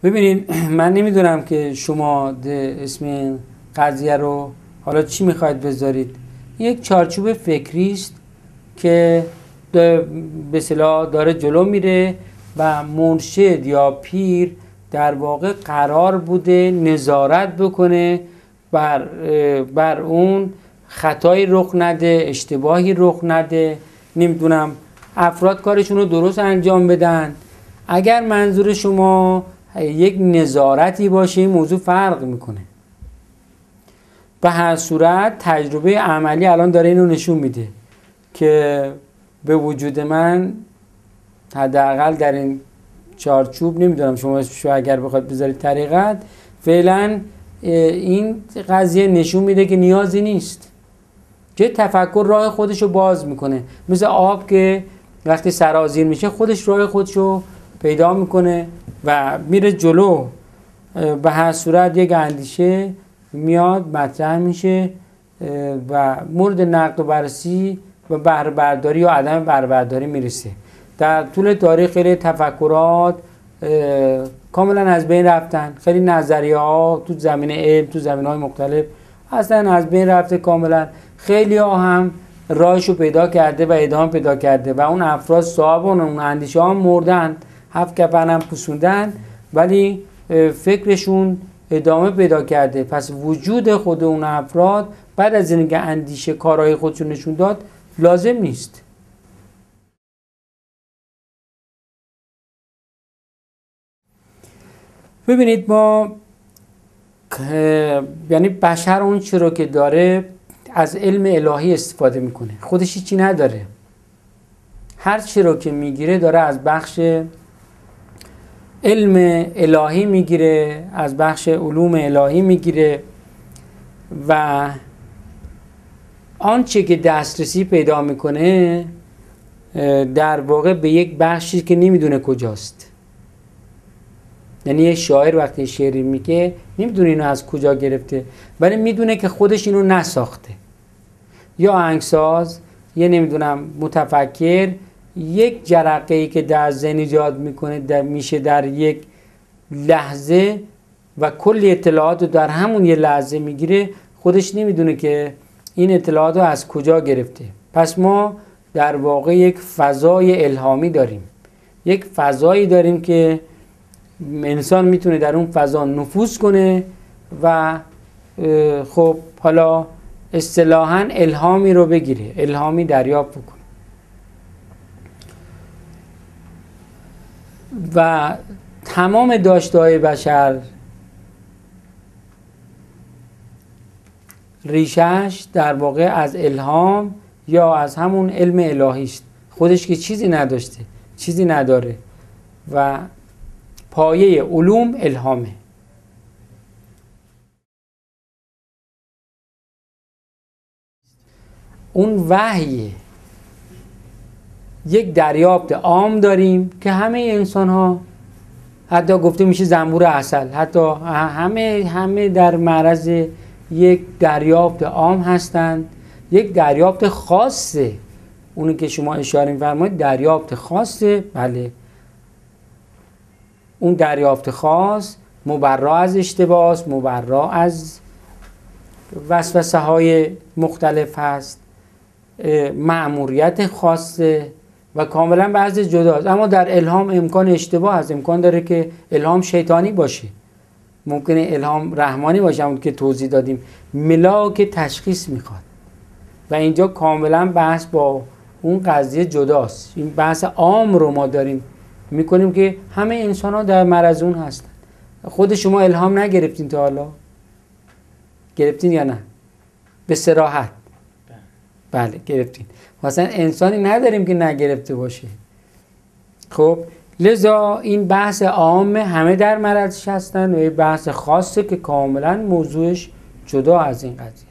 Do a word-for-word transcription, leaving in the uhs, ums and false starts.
ببینید من نمیدونم که شما اسم این قضیه رو حالا چی میخواید بذارید. یک چارچوب فکری است که به اصطلاح داره جلو میره و مرشد یا پیر در واقع قرار بوده نظارت بکنه بر بر اون خطایی رخ نده، اشتباهی رخ نده، نمیدونم افراد کارشون رو درست انجام بدن. اگر منظور شما یک نظارتی باشه این موضوع فرق میکنه. به هر صورت تجربه عملی الان داره اینو نشون میده که به وجود من حداقل در این چارچوب، نمیدونم شما شو اگر بخواید بذارید طریقت، فعلا این قضیه نشون میده که نیازی نیست، که تفکر راه خودشو باز میکنه، مثل آب که وقتی سرازیر میشه خودش راه خودشو پیدا میکنه و میره جلو. به هر صورت یک اندیشه میاد مطرح میشه و مورد نقد و بررسی و بهره برداری یا عدم بهره برداری میرسه. در طول تاریخ خیلی تفکرات کاملا از بین رفتن، خیلی نظریه ها تو زمینه علم تو زمینه های مختلف اصلا از بین رفته کاملا. خیلی ها هم راهشو پیدا کرده و ادامه پیدا کرده و اون افراد صاحب اون اندیشه ها مردن، هفت کفن هم پوسوندن، ولی فکرشون ادامه پیدا کرده. پس وجود خود اون افراد بعد از اینکه اندیشه کارهای خودشون نشون داد لازم نیست. ببینید ما یعنی بشر اون چی رو که داره از علم الهی استفاده میکنه، خودش هیچی نداره. هر چی رو که میگیره داره از بخش علم الهی میگیره، از بخش علوم الهی میگیره و آنچه که دسترسی پیدا میکنه در واقع به یک بخشی که نمیدونه کجاست. یعنی یک شاعر وقتی شعری میگه نمیدونه اینو از کجا گرفته، ولی میدونه که خودش اینو نساخته. یا آهنگساز، یه نمیدونم متفکر، یک جرقه‌ای که در ذهن ایجاد میکنه در میشه در یک لحظه و کلی اطلاعات رو در همون یه لحظه میگیره، خودش نمیدونه که این اطلاعات رو از کجا گرفته. پس ما در واقع یک فضای الهامی داریم، یک فضایی داریم که انسان میتونه در اون فضا نفوذ کنه و خب حالا اصطلاحاً الهامی رو بگیره، الهامی دریافت بکنه. و تمام داشته‌های بشر ریشش در واقع از الهام یا از همون علم الهی است. خودش که چیزی نداشته، چیزی نداره و پایه علوم الهامه. اون وحیه. یک دریافت عام داریم که همه انسان ها، حتی گفته میشه زنبور عسل، حتی همه همه در معرض یک دریافت عام هستند. یک دریافت خاصه، اونی که شما اشاره می‌فرمایید دریافت خاصه. بله، اون دریافت خاص مبرا از اشتباه است، مبرا از وسوسه های مختلف هست، مأموریت خاصه و کاملا بعض جداست. اما در الهام امکان اشتباه هست، امکان داره که الهام شیطانی باشه، ممکنه الهام رحمانی باشه، همون که توضیح دادیم. ملاک تشخیص میخواد و اینجا کاملا بحث با اون قضیه جداست. این بحث عام رو ما داریم میکنیم که همه انسان ها در معرض اون هستن. خود شما الهام نگرفتین تا حالا؟ گرفتین یا نه؟ به صراحت بله گرفتین. مثلا انسانی نداریم که نگرفته باشه. خب لذا این بحث عام همه در معرضش هستن و این بحث خاصه که کاملا موضوعش جدا از این قضیه.